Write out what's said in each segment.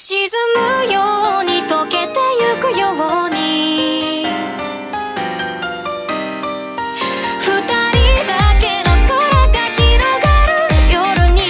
沈むように溶けてゆくように二人だけの空が広がる夜に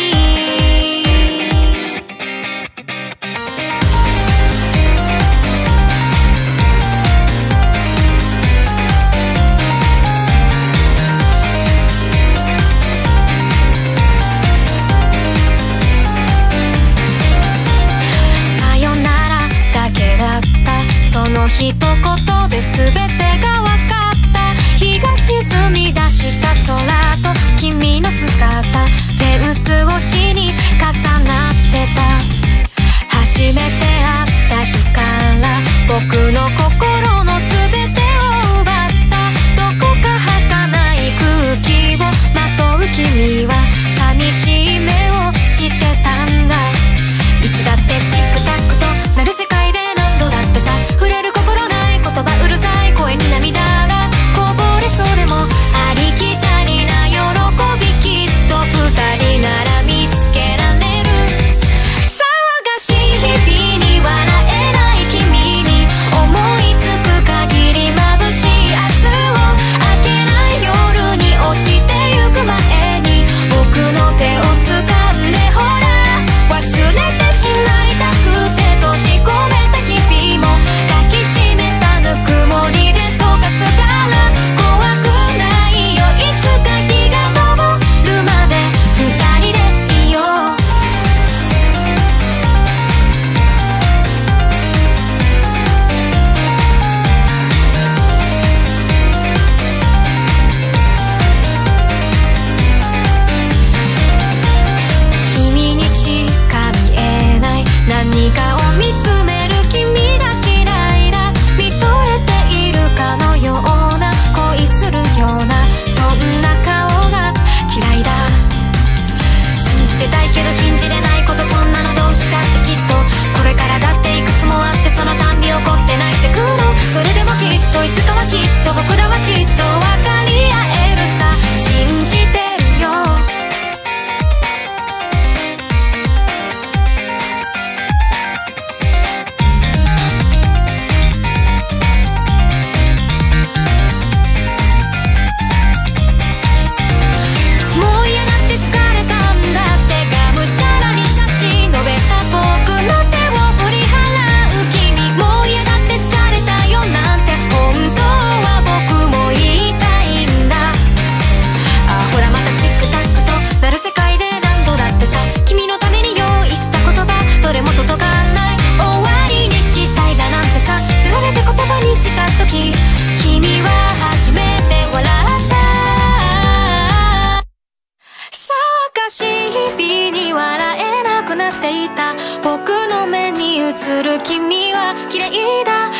さよならだけだったその一言で全てが分かった日が沈み出した空と君の姿フェンス越しに重なってた初めて会った日から僕の心の全てを奪ったどこか儚い空気をまとう君は寂しい目をしてたんだいつだってチックタックとなる世界で何度だってさ触れる心ない言葉うるさい声に涙がこぼれそうでもありきたりな喜びきっと二人なら見つけられる騒がしい日々に笑えない君に思いつく限り眩しい明日を明けない夜に落ちてゆく前に僕の手を掴んでほら忘れてしまいたくて閉じ込めた日々も抱きしめたぬくもりで溶かすから怖くないよいつか日が昇るまで二人でいよう君にしか見えない何かを見つめる君が嫌いだ見とれているかのような恋するようなそんな顔が嫌いだ信じてたいけど信じれないことそんなのどうしたってきっとこれからだっていくつもあってそのたんび起こって泣いてくるそれでもきっといつかはきっと僕らはきっと分かり合えるさ信じてるよもう嫌だって疲れたんだってがむしゃらに差し伸べた僕の手を振り払う君もう嫌だって疲れたよなんて本当は僕も言いたいんだあほらまたチックタックとなる世界で何度だってさ君のために用意した言葉どれも届かない終わりにしたいだなんてさつられて言葉にした時君は初めて笑った騒がしい日々に笑えなくなっていた僕の目に映る君は綺麗だ